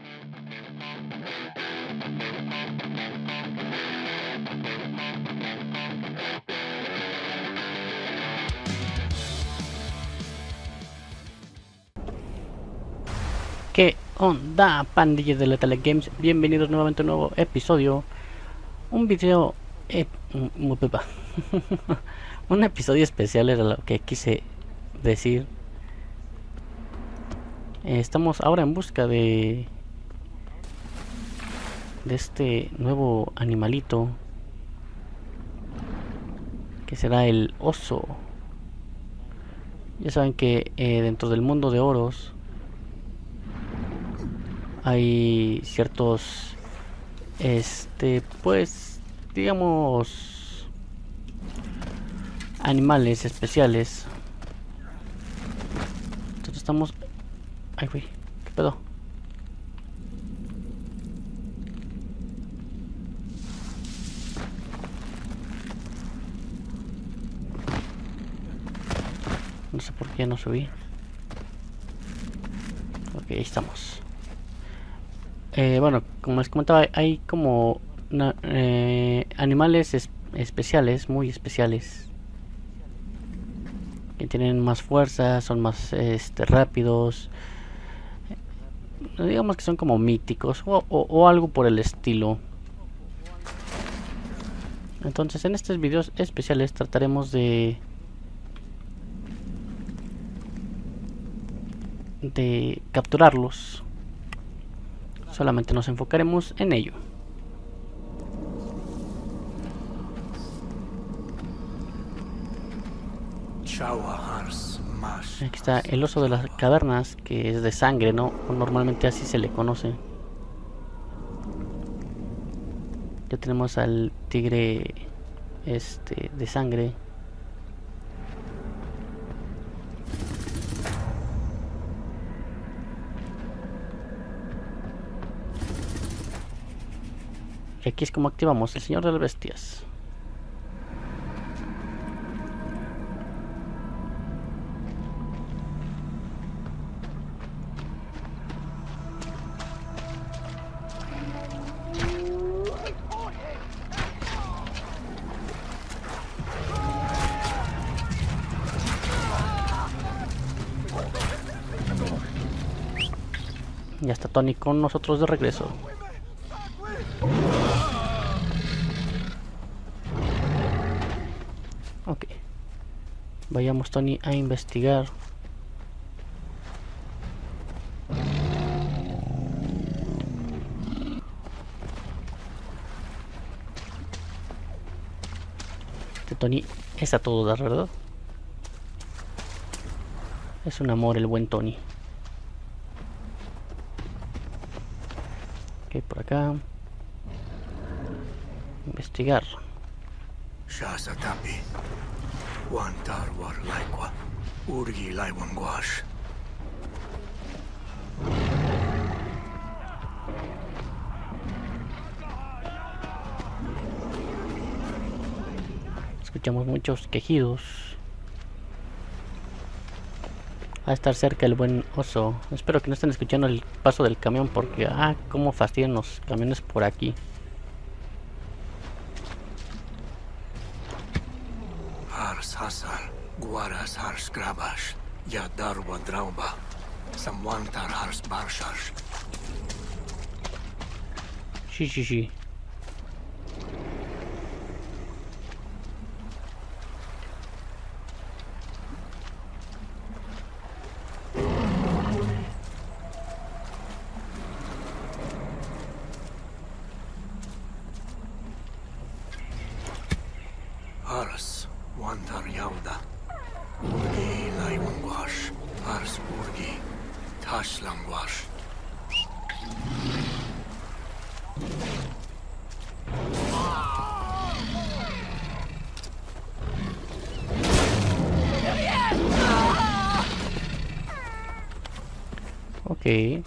¿Qué onda, pandillas de Lethal Games? Bienvenidos nuevamente a un nuevo episodio. Un video... un episodio especial era lo que quise decir. Estamos ahora en busca de este nuevo animalito, que será el oso. Ya saben que dentro del mundo de oros hay ciertos pues digamos animales especiales. Entonces estamos... ay, güey, ¿qué pedo? No sé por qué no subí. Ok, ahí estamos. Bueno, como les comentaba, hay como animales especiales, muy especiales, que tienen más fuerza, son más rápidos. Digamos que son como míticos o algo por el estilo. Entonces en estos videos especiales trataremos de capturarlos. Solamente nos enfocaremos en ello. Aquí está el oso de las cavernas, que es de sangre, ¿no? Normalmente así se le conoce. Ya tenemos al tigre de sangre. Y aquí es como activamos el señor de las bestias. Ya está Tony con nosotros de regreso. Ok. Vayamos, Tony, a investigar. Tony es a todo dar, ¿verdad? Es un amor el buen Tony. Ok, por acá. Investigar. Shasatapi. Wantar war laikwa. Urgi laiwangwash. Escuchamos muchos quejidos. Va a estar cerca el buen oso. Espero que no estén escuchando el paso del camión, porque cómo fastidian los camiones por aquí. Hars hasar. Guaras hars grabash. Yadarwa drauba. Samwantar hars barshash. Sí. Hars wantar yauda. Urgi laiwangwash. Hars urgi. Tashlangwash. Ok.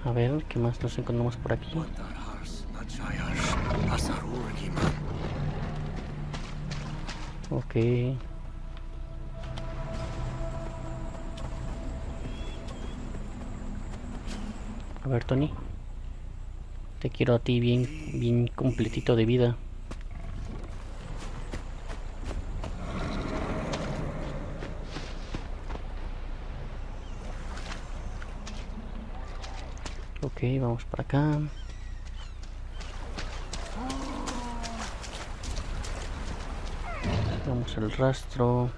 A ver, ¿qué más nos encontramos por aquí? Wantar Hars Nachayash Hasar Urgi man. Ok. A ver, Tony. Te quiero a ti bien completito de vida. Ok, vamos para acá. Vamos al rastro.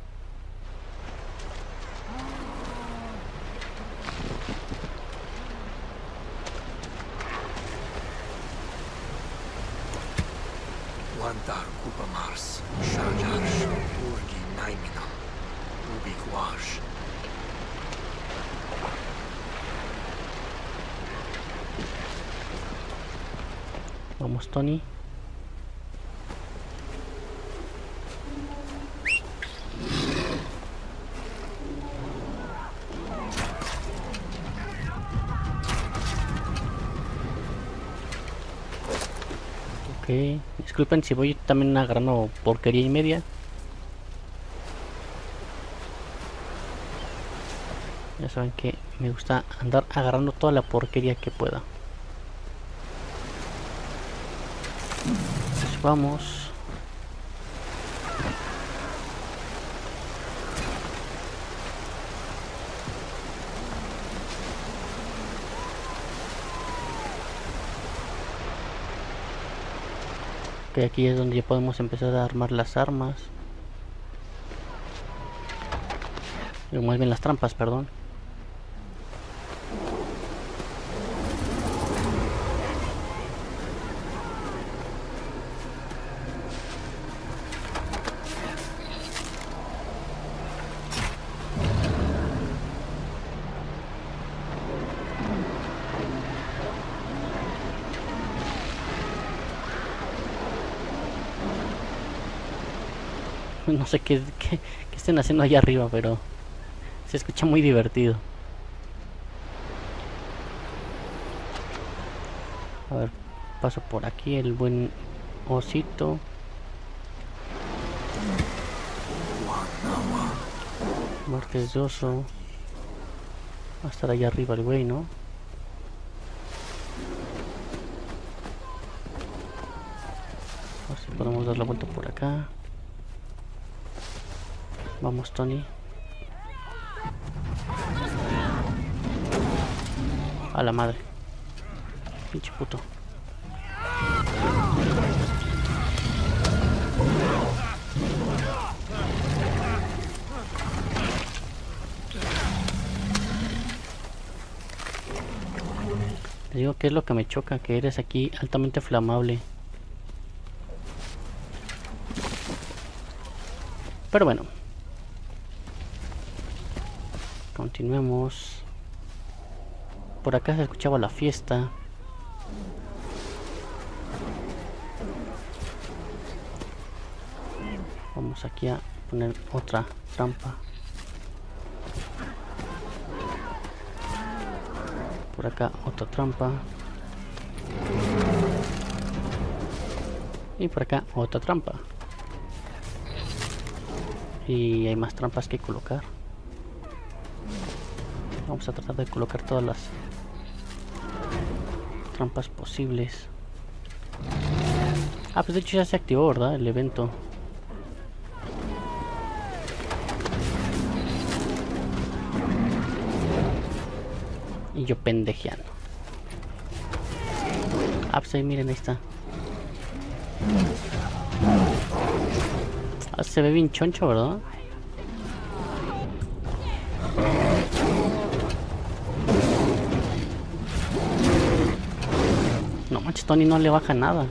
Wantar Kupamars Shajarsh Urgi Naiminam Ubikwash. Vamos, Tony. Ok, disculpen si voy también agarrando porquería y media. Ya saben que me gusta andar agarrando toda la porquería que pueda. Pues vamos. Que aquí es donde ya podemos empezar a armar las armas. O más bien las trampas, perdón. No sé qué estén haciendo allá arriba, pero se escucha muy divertido. A ver, paso por aquí el buen osito. Martes de oso. Va a estar allá arriba el güey, ¿no? A ver si podemos dar la vuelta por acá. Vamos, Tony. A la madre. Pinche puto. Te digo que es lo que me choca, que eres aquí altamente flamable. Pero bueno. Continuemos. Por acá se escuchaba la fiesta. Vamos aquí a poner otra trampa. Por acá otra trampa. Y por acá otra trampa. Y hay más trampas que colocar. Vamos a tratar de colocar todas las trampas posibles. Ah, pues de hecho ya se activó, ¿verdad? El evento. Y yo pendejeando. Ah, pues ahí miren, ahí está. Ah, se ve bien choncho, ¿verdad? No manches, Tony no le baja nada.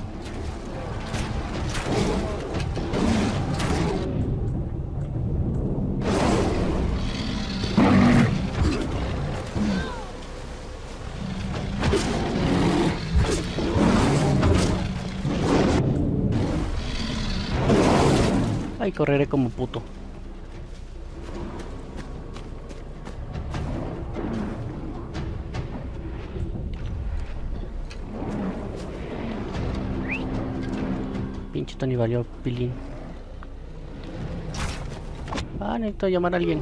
Ay, correré como puto. Esto ni valió pilín. Ah, necesito llamar a alguien.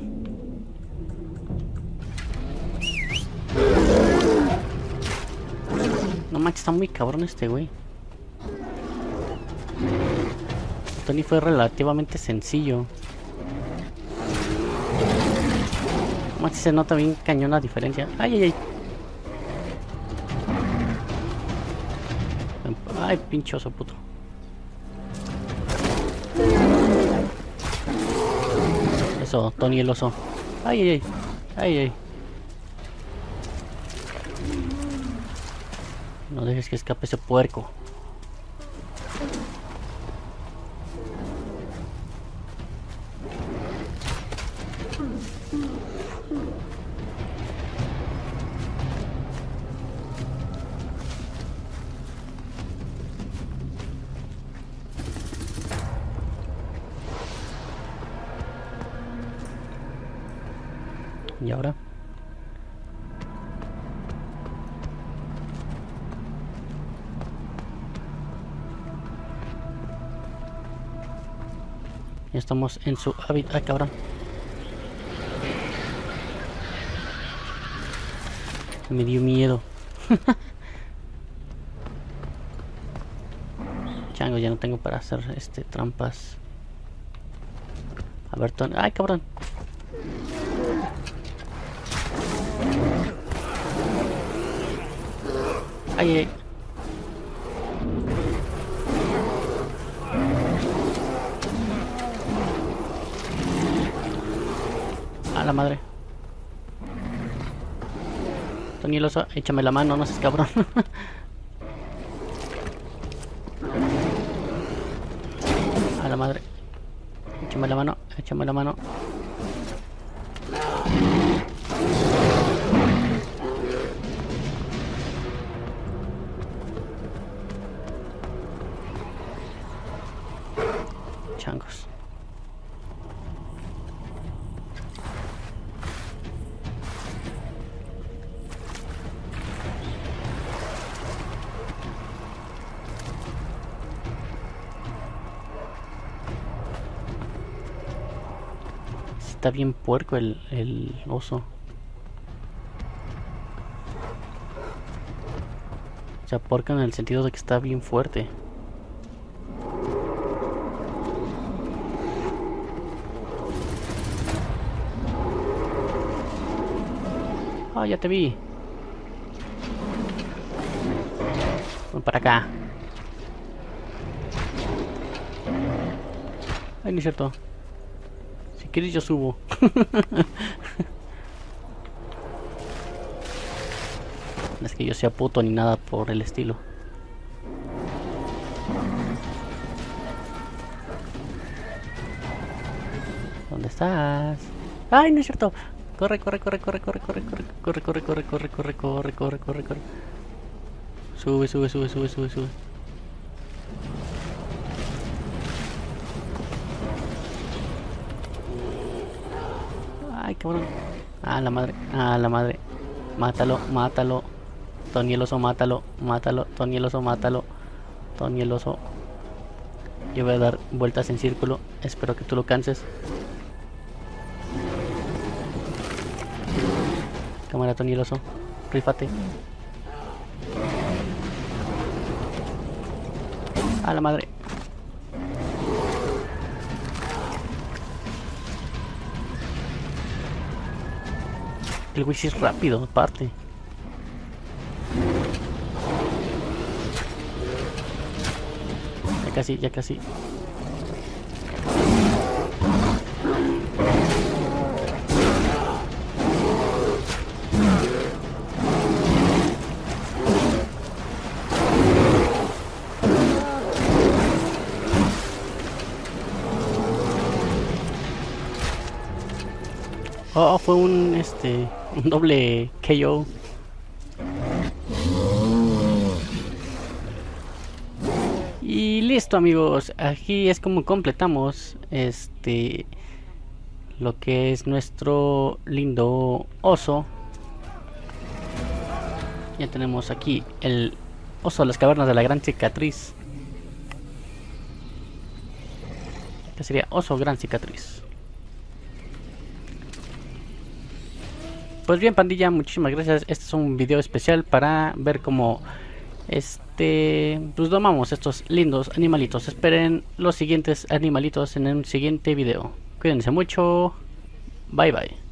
No manches, está muy cabrón este güey. Tony fue relativamente sencillo. No manches, se nota bien cañón la diferencia. Ay, ay, ay. Ay, pinchoso puto. Eso, Tony el oso. Ay, ay, ay. Ay, ay. No dejes que escape ese puerco. ¿Y ahora? Ya estamos en su hábitat. ¡Ay, cabrón! Me dio miedo. Chango, ya no tengo para hacer trampas. A ver, Tony. ¡Ay, cabrón! ¡Ay, ay! A la madre. Tony el oso, échame la mano, no seas cabrón. A la madre. Échame la mano, échame la mano. Changos. Está bien puerco el oso. O sea, puerco en el sentido de que está bien fuerte. Ah, ya te vi. Ven para acá. Ay, no es cierto. Si quieres yo subo. No es que yo sea puto ni nada por el estilo. ¿Dónde estás? Ay, no es cierto. Corre, corre, corre, corre, corre, corre, corre, corre, corre, corre, corre, corre, corre, corre, corre, corre. Sube, sube, sube, sube, sube, sube. Ay, cabrón. Ah, la madre, ah, la madre. Mátalo, mátalo. Tony el oso, mátalo, mátalo. Tony el oso, mátalo. Tony el oso. Yo voy a dar vueltas en círculo. Espero que tú lo canses. Cámara, Tony el oso. Rífate. A la madre. El güey sí es rápido, aparte. Ya casi, ya casi. Oh, fue un doble KO. Y listo, amigos, aquí es como completamos lo que es nuestro lindo oso. Ya tenemos aquí el oso de las cavernas de la gran cicatriz. que sería oso gran cicatriz. Pues bien, pandilla, muchísimas gracias. Este es un video especial para ver cómo pues domamos estos lindos animalitos. Esperen los siguientes animalitos en un siguiente video. Cuídense mucho. Bye bye.